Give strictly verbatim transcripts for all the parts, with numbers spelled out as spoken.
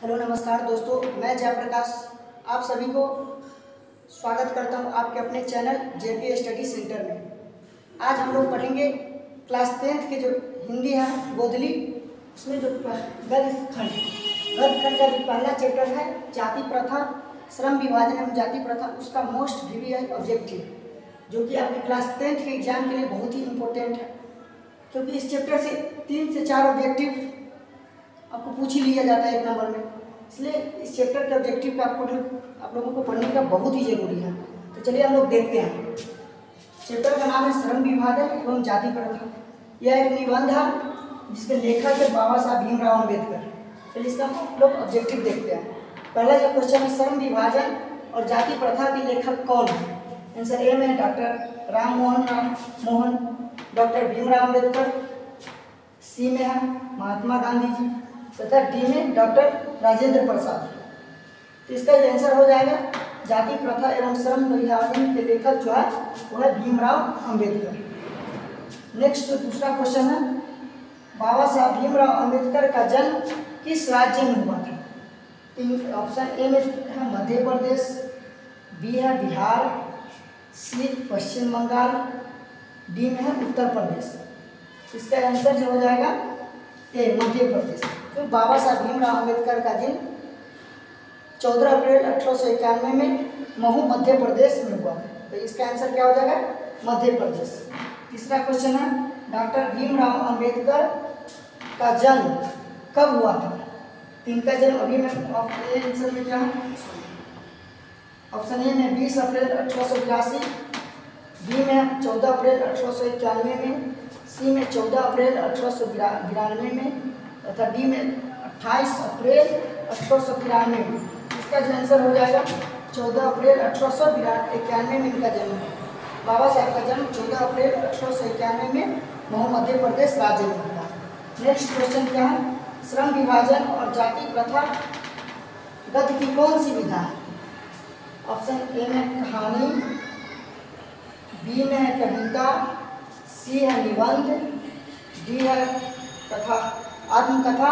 Hello नमस्कार दोस्तों, मैं जयप्रकाश आप सभी को स्वागत करता हूं आपके अपने चैनल जेपी स्टडी सेंटर में। आज हम लोग पढ़ेंगे क्लास टेंथ के जो हिंदी है गोदली, उसमें जो गद्य खंड गद्य खंड का जो पहला चैप्टर है जाति प्रथा, श्रम विभाजन एवं जाति प्रथा, उसका मोस्ट वीवीआई ऑब्जेक्टिव, जो कि आपके क्लास टेंथ के एग्जाम के लिए बहुत ही इम्पोर्टेंट है, क्योंकि इस चैप्टर से तीन से चार ऑब्जेक्टिव आपको पूछ ही लिया जाता है एक नंबर में। इसलिए इस चैप्टर के ऑब्जेक्टिव का आपको आप लोगों को पढ़ने का बहुत ही जरूरी है। तो चलिए हम लोग देखते हैं। चैप्टर का नाम है श्रम विभाजन एवं जाति प्रथा। यह एक निबंध है जिसके लेखक है बाबा साहब भीमराव अम्बेडकर। चलिए इसका हम लोग ऑब्जेक्टिव देखते हैं। पहला जो क्वेश्चन है, श्रम विभाजन और जाति प्रथा के लेखक कौन है? आंसर ए में doctor Ram Mohan Ram Mohan doctor Bhimrao Ambedkar, C में है महात्मा गांधी जी, तथा डी में डॉक्टर राजेंद्र प्रसाद। तो इसका जो आंसर हो जाएगा जाति प्रथा एवं श्रम विभाजन के लेखक जो है वो है भीमराव अम्बेडकर। नेक्स्ट जो दूसरा क्वेश्चन है, बाबा साहब भीमराव अम्बेडकर का जन्म किस राज्य में हुआ था? ऑप्शन ए में है मध्य प्रदेश, बी है बिहार, सी पश्चिम बंगाल, डी में है उत्तर प्रदेश। इसका आंसर जो हो जाएगा ए मध्य प्रदेश। तो बाबा साहब भीमराव अम्बेडकर का जन्म चौदह अप्रैल अठारह सौ इक्यानवे में महू मध्य प्रदेश में हुआ था। तो इसका आंसर क्या हो जाएगा? मध्य प्रदेश। तीसरा क्वेश्चन है, डॉक्टर भीमराव अम्बेडकर का जन्म कब हुआ था? इनका जन्म अभी मैं आंसर में क्या है, ऑप्शन ए में बीस अप्रैल अठारह सौ बिरासी, बी में चौदह अप्रैल अठारह सौ इक्यानवे में, सी में चौदह अप्रैल अठारह सौ बिरानवे में, तथा डी में अट्ठाईस अप्रैल अठारह सौ तिरानवे में। इसका जो आंसर हो जाएगा चौदह अप्रैल अठारह सौ इक्यानवे में इनका जन्म है। बाबा साहब का जन्म चौदह अप्रैल अठारह सौ इक्यानवे में महू मध्य प्रदेश राज्य में हुआ। नेक्स्ट क्वेश्चन क्या है, श्रम विभाजन और जाति प्रथा गद्य की कौन सी विधा है? ऑप्शन ए में कहानी, बी में है कविता, सी है निबंध, डी है कथा आत्मकथा।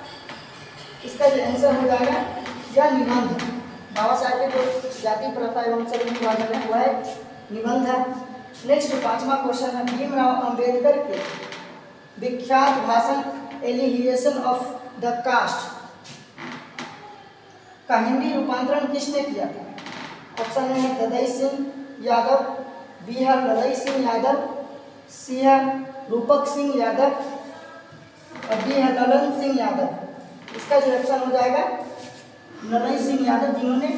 इसका जो आंसर हो जाएगा यह निबंध। बाबा साहब के जो जाति प्रथा एवं श्रम विभाजन है वह निबंध है। नेक्स्ट पांचवा क्वेश्चन है, भीमराव अम्बेडकर के विख्यात भाषण एलिहिएशन ऑफ द कास्ट का हिंदी रूपांतरण किसने किया था? ऑप्शन ए है ददई सिंह यादव, बी है ललई सिंह यादव, सी है रूपक सिंह यादव और डी है ललन सिंह यादव। इसका जो ऑप्शन हो जाएगा ललई सिंह यादव, जिन्होंने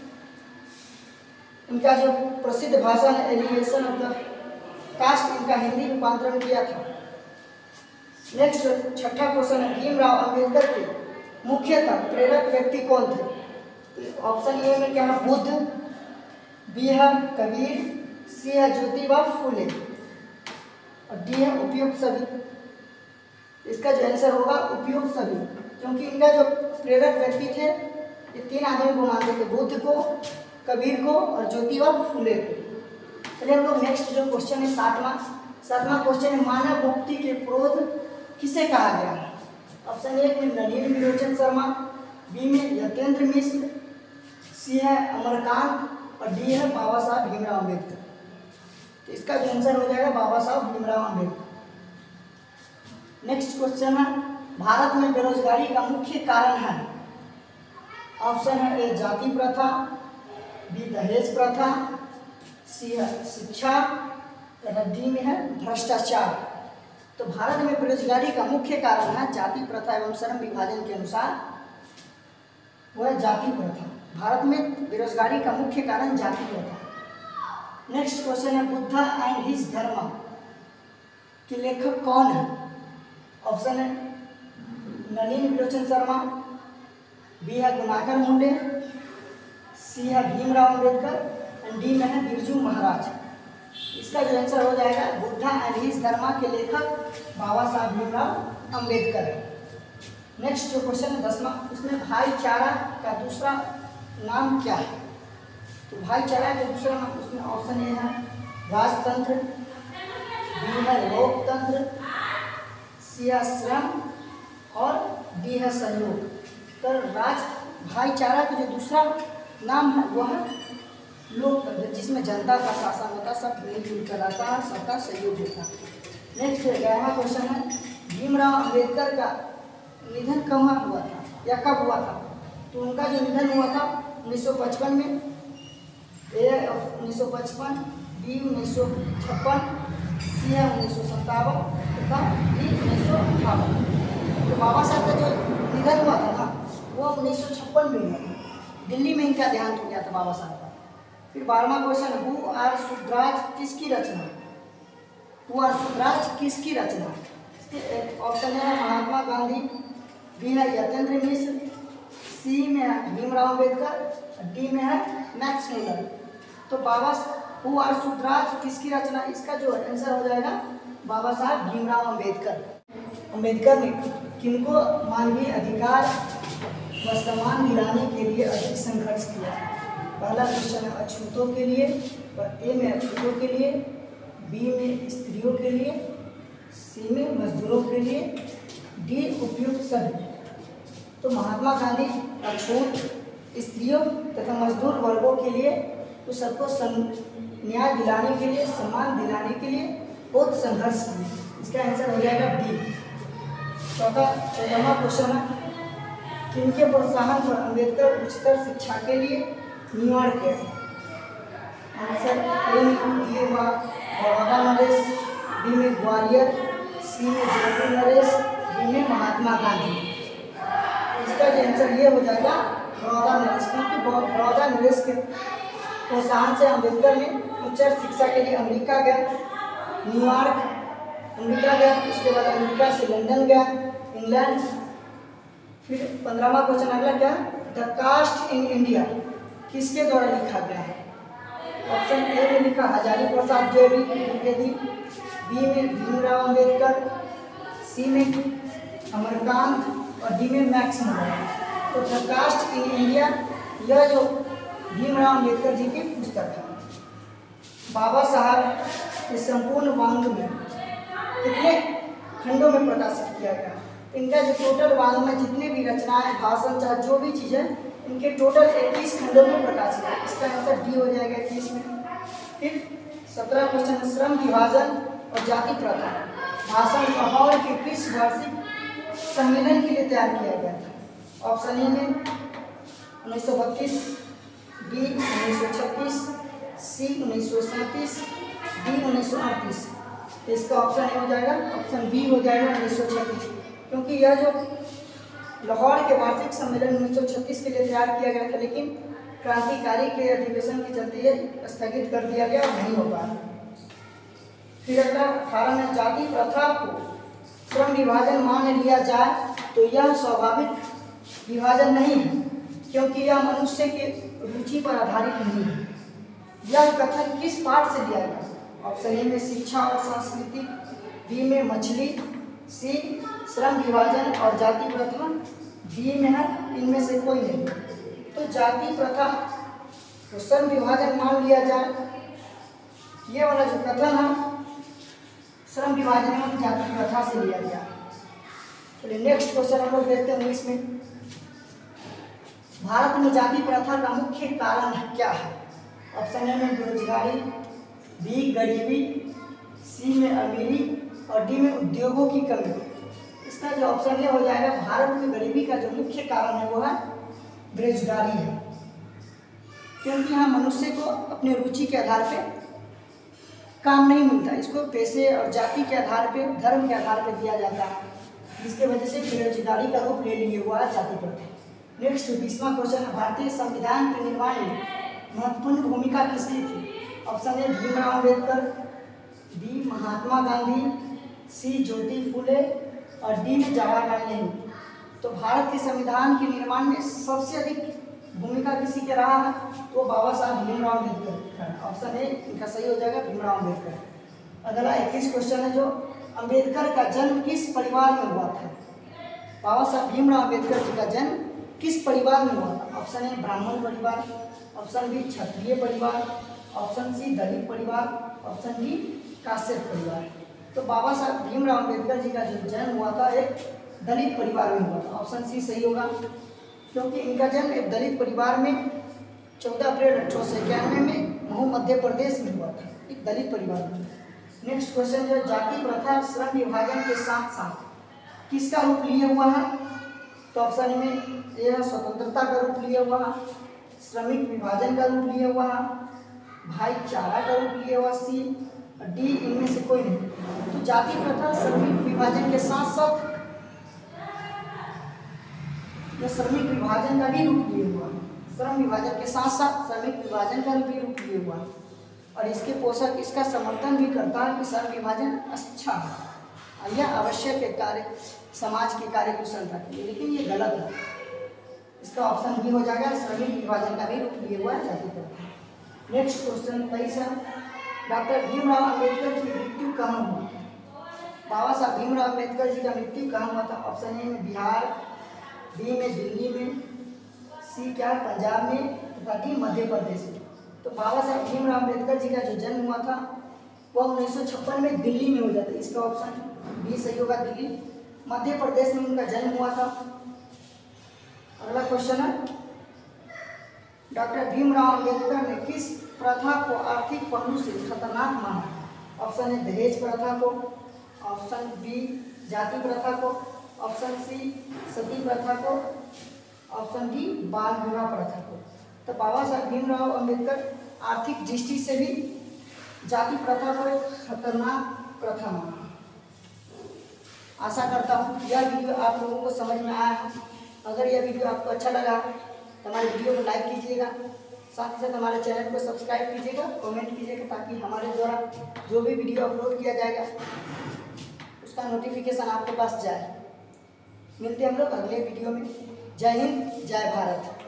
इनका जो प्रसिद्ध भाषण है एलिहिएशन ऑफ द कास्ट, इनका हिंदी रूपांतरण किया था। नेक्स्ट छठा क्वेश्चन है, भीमराव अम्बेडकर के मुख्यतः प्रेरक व्यक्ति कौन थे? तो ऑप्शन ए में क्या है बुद्ध, बी है कबीर, सी है ज्योतिबा फूले और डी है उपयुक्त सभी। इसका जो आंसर होगा उपयुक्त सभी, क्योंकि इनका जो प्रेरक व्यक्ति थे ये तीन आदमी को मानते थे, बुद्ध को, कबीर को और ज्योतिबा फूले को। चलिए हम लोग नेक्स्ट जो क्वेश्चन है सातवां सातवां क्वेश्चन है, मानव मुक्ति के पुरोध किसे कहा गया है? ऑप्शन ए में नलिनी विलोचन शर्मा, बी में यतेंद्र मिश्र, सी है अमरकांत और डी है बाबा साहब भीमराव अम्बेडकर। तो इसका जो आंसर हो जाएगा बाबा साहब भीमराव अम्बेडकर। नेक्स्ट क्वेश्चन है, भारत में बेरोजगारी का मुख्य कारण है? ऑप्शन है ए जाति प्रथा, बी दहेज प्रथा, सी है शिक्षा तथा डी में है भ्रष्टाचार। तो भारत में बेरोजगारी का मुख्य कारण है जाति प्रथा एवं श्रम विभाजन के अनुसार वह है जाति प्रथा। भारत में बेरोजगारी का मुख्य कारण जाति प्रथा। नेक्स्ट क्वेश्चन है, बुद्धा एंड हिज धर्म के लेखक कौन है? ऑप्शन है नलिनी विलोचन शर्मा, बी है गुणाकर मुंडे, सी है भीमराव अम्बेडकर एंड डी में है बिरजू महाराज। इसका जो आंसर हो जाएगा बुद्धा एंड हिज धर्म के लेखक बाबा साहब भीमराव अम्बेडकर है। नेक्स्ट जो क्वेश्चन है दसवां, उसमें भाईचारा का दूसरा नाम क्या है? तो भाईचारा का दूसरा नाम उसमें ऑप्शन ए है राजतंत्र, बी है लोकतंत्र, सी है श्रम और डी है सहयोग। तो राज भाईचारा का जो दूसरा नाम है वह है लोकतंत्र, जिसमें जनता का शासन होता, सब मिलजुल कर रहता है, सबका सहयोग होता है। नेक्स्ट ग्यारहवां क्वेश्चन है, भीमराव अंबेडकर का निधन कहाँ हुआ था या कब हुआ था? तो उनका जो निधन हुआ था उन्नीस सौ पचपन में, ए उन्नीस सौ पचपन, बी उन्नीस सौ छप्पन, सी है उन्नीस सौ सत्तावन तथा डी उन्नीस सौ अट्ठावन। तो बाबा साहब का जो निधन हुआ था ना वो उन्नीस सौ छप्पन में हुआ था, दिल्ली में इनका देहांत हो गया था बाबा साहब का। फिर बारहवां क्वेश्चन, हु आर सुधराज किसकी रचना? हु आर सुधराज किसकी रचना? ऑप्शन है महात्मा गांधी, बी है यतेंद्र मिश्र, सी में है भीमराव अम्बेडकर, डी में है मैक्स मुलर। तो बाबा हु आर सुधराज किसकी रचना, इसका जो आंसर हो जाएगा बाबा साहब भीमराव अम्बेडकर। अम्बेडकर ने किनको मानवीय अधिकार व सम्मान दिलाने के लिए अधिक संघर्ष किया? पहला क्वेश्चन है अछूतों के लिए, ए में अछूतों के लिए, बी में स्त्रियों के लिए, सी में मजदूरों के लिए, डी उपयुक्त सभी। तो महात्मा गांधी अछूत, स्त्रियों तथा मजदूर वर्गों के लिए, तो सबको न्याय दिलाने के लिए, सम्मान दिलाने के लिए बहुत संघर्ष किए। इसका आंसर हो जाएगा डी। चौथा चौदहवां क्वेश्चन है, किनके प्रोत्साहन पर अम्बेडकर उच्चतर शिक्षा के लिए न्यूयॉर्क गए? आंसर ए में दिए हुआ बड़ौदा नरेश, बी में ग्वालियर, सी में जयपुर नरेश, डी में महात्मा गांधी। इसका जो आंसर ये हो जाएगा बड़ौदा नरेश, क्योंकि बड़ौदा नरेश के प्रोत्साहन से अम्बेडकर ने उच्चतर शिक्षा के लिए अमेरिका गए, न्यूयॉर्क अमेरिका गया, उसके बाद अमेरिका से लंदन गया, इंग्लैंड। फिर पंद्रहवां क्वेश्चन अगला क्या, द कास्ट इन इंडिया किसके द्वारा लिखा गया है? ऑप्शन ए में लिखा हजारी प्रसाद द्विवेदी, बी में भीमराव अम्बेडकर, सी में अमरकांत और डी में मैक्स मुलर। तो द कास्ट इन इंडिया यह जो भीमराव अम्बेडकर जी की पुस्तक है। बाबा साहब के संपूर्ण वांग में कितने खंडों में प्रकाशित किया गया? इनका जो टोटल वांग में जितने भी रचनाएं, भाषण, चाहे जो भी चीज़ें, इनके टोटल इक्कीस खंडों में प्रकाशित है। इसका आंसर डी हो जाएगा इक्कीस में। फिर सत्रह क्वेश्चन, श्रम विभाजन और जाति प्रथा भाषण लाहौर के किस वार्षिक सम्मेलन के लिए तैयार किया गया था? ऑप्शन ए में उन्नीस सौ बत्तीस, बी उन्नीस सौ छत्तीस, सी उन्नीस सौ सैंतीस, डी उन्नीस सौ अड़तीस। इसका ऑप्शन ए हो जाएगा, ऑप्शन बी हो जाएगा उन्नीस सौ छत्तीस, क्योंकि यह जो लाहौर के वार्षिक सम्मेलन उन्नीस सौ छत्तीस के लिए तैयार किया गया था, लेकिन क्रांतिकारी के अधिवेशन के चलते ये स्थगित कर दिया गया और नहीं हो पाया। फिर अगला अठारह में, जाति प्रथा को श्रम विभाजन मान लिया जाए तो यह स्वाभाविक विभाजन नहीं है, क्योंकि यह मनुष्य के रुचि पर आधारित नहीं है। यह कथन किस पाठ से लिया गया? ऑप्शन ए में शिक्षा और संस्कृति, बी में मछली, सी श्रम विभाजन और जाति प्रथा, डी में है इनमें से कोई नहीं। तो जाति प्रथा तो श्रम विभाजन मान लिया जाए, ये वाला जो कथन है श्रम विभाजन एवं जाति प्रथा से लिया गया। चलिए नेक्स्ट क्वेश्चन हम लोग देखते हैं उन्नीस में, भारत में जाति प्रथा का मुख्य कारण क्या है? ऑप्शन ए में बेरोजगारी, बी गरीबी, सी में अमीरी और डी में उद्योगों की कमी। इसका जो ऑप्शन ए हो जाएगा, भारत में गरीबी का जो मुख्य कारण है वो है बेरोजगारी है, क्योंकि यहाँ मनुष्य को अपने रुचि के आधार पे काम नहीं मिलता, इसको पैसे और जाति के आधार पे, धर्म के आधार पे दिया जाता है, जिसके वजह से बेरोजगारी का रूप ले लिए हुआ है जाति प्रथा। नेक्स्ट बीसवां क्वेश्चन, भारतीय संविधान के निर्माण में महत्वपूर्ण भूमिका किसकी थी? Option A Bhimrao Ambedkar, B Mahatma Gandhi, C Jyoti Phule और डी में जवाहरलाल नेहरू। तो भारत के संविधान के निर्माण में सबसे अधिक भूमिका किसी के रहा है? तो बाबा साहब भीमराव अम्बेडकर। ऑप्शन ए इनका सही हो जाएगा भीमराव अम्बेडकर। अगला इक्कीस क्वेश्चन है जो, अम्बेडकर का जन्म किस परिवार में हुआ था? बाबा साहब भीमराव अम्बेडकर जी का जन्म किस परिवार में हुआ था? ऑप्शन ए ब्राह्मण परिवार, ऑप्शन बी क्षत्रिय परिवार, ऑप्शन सी दलित परिवार, ऑप्शन डी काश्यप परिवार। तो बाबा साहब भीमराव अम्बेडकर जी का जो जन्म हुआ था एक दलित परिवार में हुआ था। ऑप्शन सी सही होगा। क्योंकि इनका जन्म एक दलित परिवार में चौदह अप्रैल अठारह सौ इक्यानवे में महू मध्य प्रदेश में हुआ था, एक दलित परिवार में। नेक्स्ट क्वेश्चन जो जाति प्रथा श्रम विभाजन के साथ साथ किसका रूप लिए हुआ है? तो ऑप्शन में यह स्वतंत्रता का रूप लिया हुआ है, श्रमिक विभाजन का रूप लिया हुआ है, भाईचारा का रूप लिया हुआ, सी डी इनमें से कोई नहीं। तो जाति प्रथा श्रमिक विभाजन के साथ साथ यह श्रमिक विभाजन का भी रूप लिए हुआ है, श्रम विभाजन के साथ साथ श्रमिक विभाजन का भी रूप लिए हुआ है। और इसके पोषक इसका समर्थन भी करता है कि श्रम विभाजन अच्छा है, यह आवश्यक है कार्य समाज के कार्य कुशलता के लिए, लेकिन ये गलत है। इसका ऑप्शन भी हो जाएगा, श्रमिक विभाजन का भी रूप लिए हुआ है जाति प्रथा। नेक्स्ट क्वेश्चन तेईस है, डॉक्टर भीमराव अंबेडकर की मृत्यु कहाँ हुआ? बाबा साहब भीमराव अंबेडकर जी का मृत्यु कहाँ हुआ था? ऑप्शन ए में बिहार, बी में दिल्ली में, सी क्या पंजाब में, तथा डी मध्य प्रदेश में। तो बाबा साहब भीमराव अंबेडकर जी का जो जन्म हुआ था वह उन्नीस सौ छप्पन में दिल्ली में हो जाता है, इसका ऑप्शन बी सही होगा, दिल्ली। मध्य प्रदेश में उनका जन्म हुआ था। अगला क्वेश्चन है, डॉक्टर भीमराव अंबेडकर ने किस प्रथा को आर्थिक पहलू से खतरनाक माना? ऑप्शन ए दहेज प्रथा को, ऑप्शन बी जाति प्रथा को, ऑप्शन सी सती प्रथा को, ऑप्शन डी बाल विवाह प्रथा को। तो बाबा साहब भीमराव अंबेडकर आर्थिक दृष्टि से भी जाति प्रथा को एक खतरनाक प्रथा माना। आशा करता हूँ यह वीडियो आप लोगों को समझ में आया है। अगर यह वीडियो आपको अच्छा लगा तो हमारे वीडियो को लाइक कीजिएगा, साथ ही साथ हमारे चैनल को सब्सक्राइब कीजिएगा, कमेंट कीजिएगा, ताकि हमारे द्वारा जो भी वीडियो अपलोड किया जाएगा उसका नोटिफिकेशन आपके पास जाए। मिलते हैं हम लोग अगले वीडियो में। जय हिंद, जय भारत।